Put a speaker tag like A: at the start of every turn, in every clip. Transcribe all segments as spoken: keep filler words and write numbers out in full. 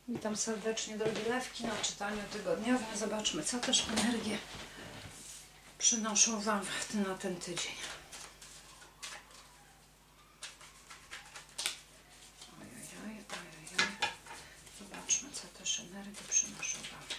A: Witam serdecznie, drogie lewki, na czytaniu tygodniowym. Zobaczmy, co też energie przynoszą Wam na ten tydzień. Ojojoj, ojojoj. Zobaczmy, co też energie przynoszą Wam.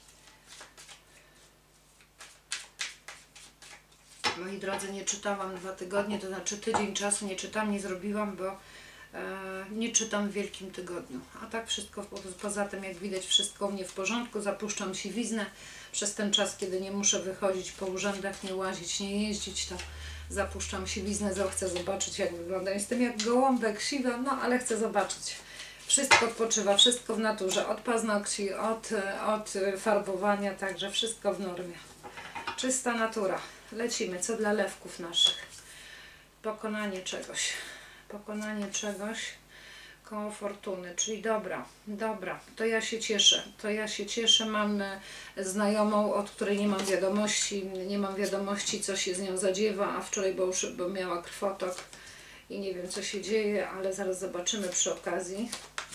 A: Moi drodzy, nie czytałam dwa tygodnie, to znaczy tydzień czasu nie czytam, nie zrobiłam, bo nie czytam w Wielkim Tygodniu, a tak wszystko, poza tym jak widać wszystko u mnie w porządku, zapuszczam siwiznę przez ten czas, kiedy nie muszę wychodzić po urzędach, nie łazić, nie jeździć, to zapuszczam siwiznę, chcę zobaczyć jak wygląda, jestem jak gołąbek, siwa, no ale chcę zobaczyć. Wszystko odpoczywa, wszystko w naturze, od paznokci, od, od farbowania, także wszystko w normie. Czysta natura. Lecimy, co dla lewków naszych? Pokonanie czegoś. Pokonanie czegoś koło fortuny, czyli dobra, dobra, to ja się cieszę, to ja się cieszę, mam znajomą, od której nie mam wiadomości, nie mam wiadomości, co się z nią zadziewa, a wczoraj bo już bo miała krwotok i nie wiem, co się dzieje, ale zaraz zobaczymy przy okazji.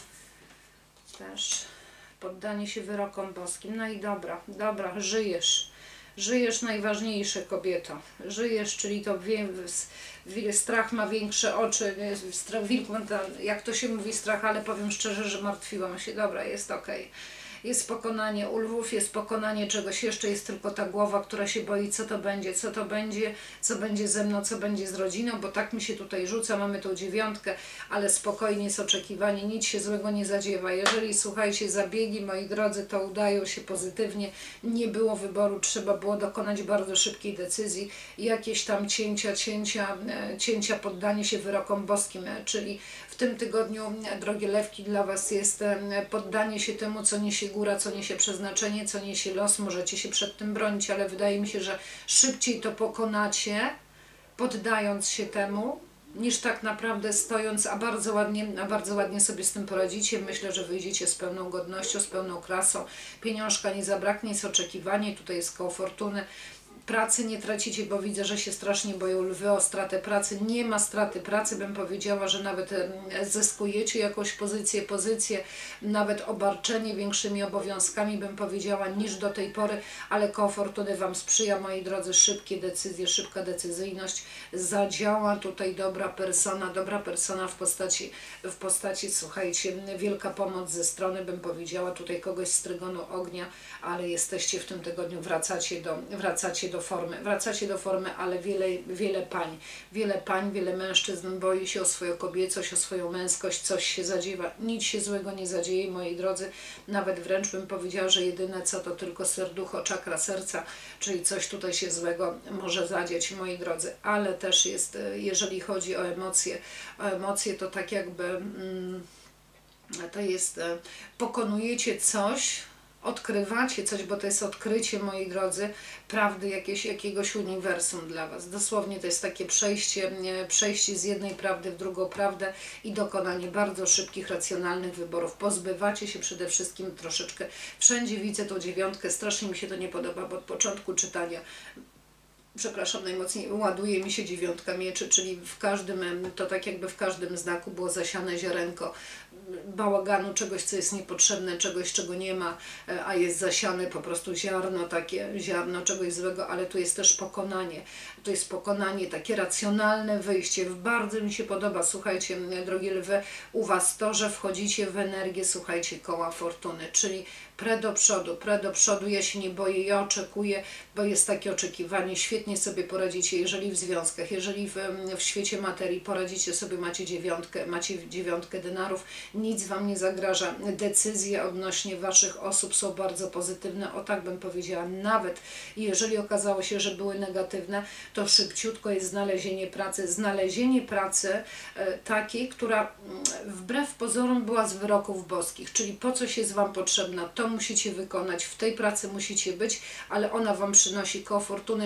A: Też poddanie się wyrokom boskim, no i dobra, dobra, żyjesz. Żyjesz, najważniejsze, kobieto. Żyjesz, czyli to wie, strach ma większe oczy, strach, wilk, jak to się mówi strach, ale powiem szczerze, że martwiłam się. Dobra, jest okej. Okay. Jest pokonanie u lwów, jest pokonanie czegoś jeszcze, jest tylko ta głowa, która się boi, co to będzie, co to będzie, co będzie ze mną, co będzie z rodziną, bo tak mi się tutaj rzuca, mamy tą dziewiątkę, ale spokojnie jest oczekiwanie, nic się złego nie zadziewa. Jeżeli, słuchajcie, zabiegi, moi drodzy, to udają się pozytywnie, nie było wyboru, trzeba było dokonać bardzo szybkiej decyzji, jakieś tam cięcia, cięcia, cięcia, poddanie się wyrokom boskim, czyli w tym tygodniu, drogie lewki, dla Was jest poddanie się temu, co niesie góra, co niesie przeznaczenie, co niesie los. Możecie się przed tym bronić, ale wydaje mi się, że szybciej to pokonacie, poddając się temu, niż tak naprawdę stojąc, a bardzo ładnie, a bardzo ładnie sobie z tym poradzicie. Myślę, że wyjdziecie z pełną godnością, z pełną klasą. Pieniążka nie zabraknie, jest oczekiwanie, tutaj jest koło fortuny. Pracy nie tracicie, bo widzę, że się strasznie boją lwy o stratę pracy. Nie ma straty pracy, bym powiedziała, że nawet zyskujecie jakąś pozycję, pozycję, nawet obarczenie większymi obowiązkami, bym powiedziała, niż do tej pory, ale koło fortuny Wam sprzyja, moi drodzy, szybkie decyzje, szybka decyzyjność. Zadziała tutaj dobra persona, dobra persona w postaci, w postaci, słuchajcie, wielka pomoc ze strony, bym powiedziała, tutaj kogoś z trygonu ognia, ale jesteście w tym tygodniu, wracacie do, wracacie do formy, wracacie do formy, ale wiele, wiele pań, wiele pań, wiele mężczyzn boi się o swoją kobiecość, o swoją męskość, coś się zadziewa, nic się złego nie zadzieje, moi drodzy, nawet wręcz bym powiedziała, że jedyne co to tylko serducho, czakra serca, czyli coś tutaj się złego może zadzieć, moi drodzy, ale też jest, jeżeli chodzi o emocje, o emocje to tak jakby mm, to jest, pokonujecie coś, odkrywacie coś, bo to jest odkrycie, moi drodzy, prawdy jakieś, jakiegoś uniwersum dla Was. Dosłownie to jest takie przejście, przejście z jednej prawdy w drugą prawdę i dokonanie bardzo szybkich, racjonalnych wyborów. Pozbywacie się przede wszystkim troszeczkę. Wszędzie widzę tą dziewiątkę, strasznie mi się to nie podoba, bo od początku czytania, przepraszam najmocniej, ładuje mi się dziewiątka mieczy, czyli w każdym, to tak jakby w każdym znaku było zasiane ziarenko bałaganu, czegoś, co jest niepotrzebne, czegoś, czego nie ma, a jest zasiane po prostu ziarno, takie ziarno czegoś złego, ale tu jest też pokonanie. To jest pokonanie, takie racjonalne wyjście. Bardzo mi się podoba, słuchajcie, drogie lwy, u Was to, że wchodzicie w energię, słuchajcie, koła fortuny, czyli pre do przodu, pre do przodu, ja się nie boję, ja oczekuję, bo jest takie oczekiwanie, świetnie sobie poradzicie, jeżeli w związkach, jeżeli w, w świecie materii poradzicie sobie, macie dziewiątkę, macie dziewiątkę denarów, nic Wam nie zagraża, decyzje odnośnie Waszych osób są bardzo pozytywne, o tak bym powiedziała, nawet jeżeli okazało się, że były negatywne, to szybciutko jest znalezienie pracy, znalezienie pracy e, takiej, która wbrew pozorom była z wyroków boskich, czyli po coś jest Wam potrzebna, to musicie wykonać, w tej pracy musicie być, ale ona Wam przynosi koło fortuny, czyli wchodzi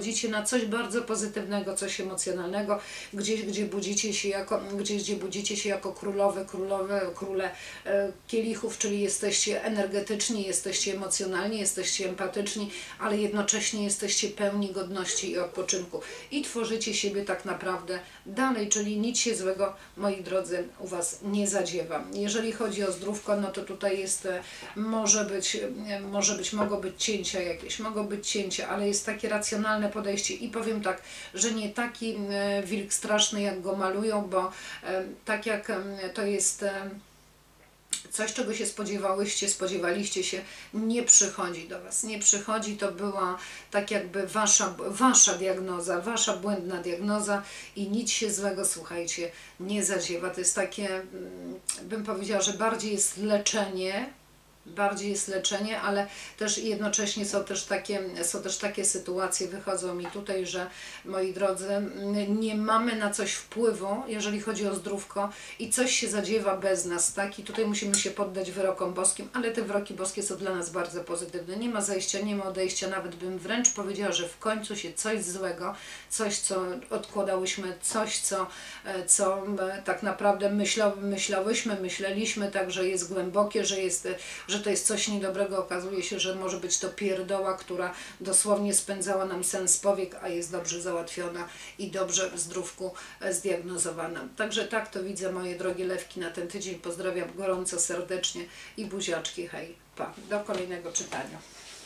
A: wchodzicie na coś bardzo pozytywnego, coś emocjonalnego, gdzieś, gdzie budzicie się jako, gdzieś, gdzie budzicie się jako królowe, królowe, króle e, kielichów, czyli jesteście energetyczni, jesteście emocjonalni, jesteście empatyczni, ale jednocześnie jesteście pełni godności i odpoczynku i tworzycie siebie tak naprawdę dalej, czyli nic się złego, moi drodzy, u Was nie zadziewa. Jeżeli chodzi o zdrówko, no to tutaj jest, może być, może być, mogą być cięcia jakieś, mogą być cięcia, ale jest takie racjonalne podejście i powiem tak, że nie taki wilk straszny, jak go malują, bo tak jak to jest coś, czego się spodziewałyście, spodziewaliście się, nie przychodzi do Was. Nie przychodzi, to była tak jakby wasza, wasza diagnoza, wasza błędna diagnoza i nic się złego, słuchajcie, nie zadziewa. To jest takie, bym powiedziała, że bardziej jest leczenie, bardziej jest leczenie, ale też jednocześnie są też takie, są też takie sytuacje, wychodzą mi tutaj, że moi drodzy, nie mamy na coś wpływu, jeżeli chodzi o zdrówko i coś się zadziewa bez nas, tak? I tutaj musimy się poddać wyrokom boskim, ale te wyroki boskie są dla nas bardzo pozytywne. Nie ma zajścia, nie ma odejścia, nawet bym wręcz powiedziała, że w końcu się coś złego, coś, co odkładałyśmy, coś, co, co tak naprawdę myślał, myślałyśmy, myśleliśmy, tak, że jest głębokie, że jest, że to jest coś niedobrego, okazuje się, że może być to pierdoła, która dosłownie spędzała nam sens powiek, a jest dobrze załatwiona i dobrze w zdrówku zdiagnozowana. Także tak to widzę, moje drogie lewki, na ten tydzień. Pozdrawiam gorąco, serdecznie i buziaczki, hej, pa, do kolejnego czytania.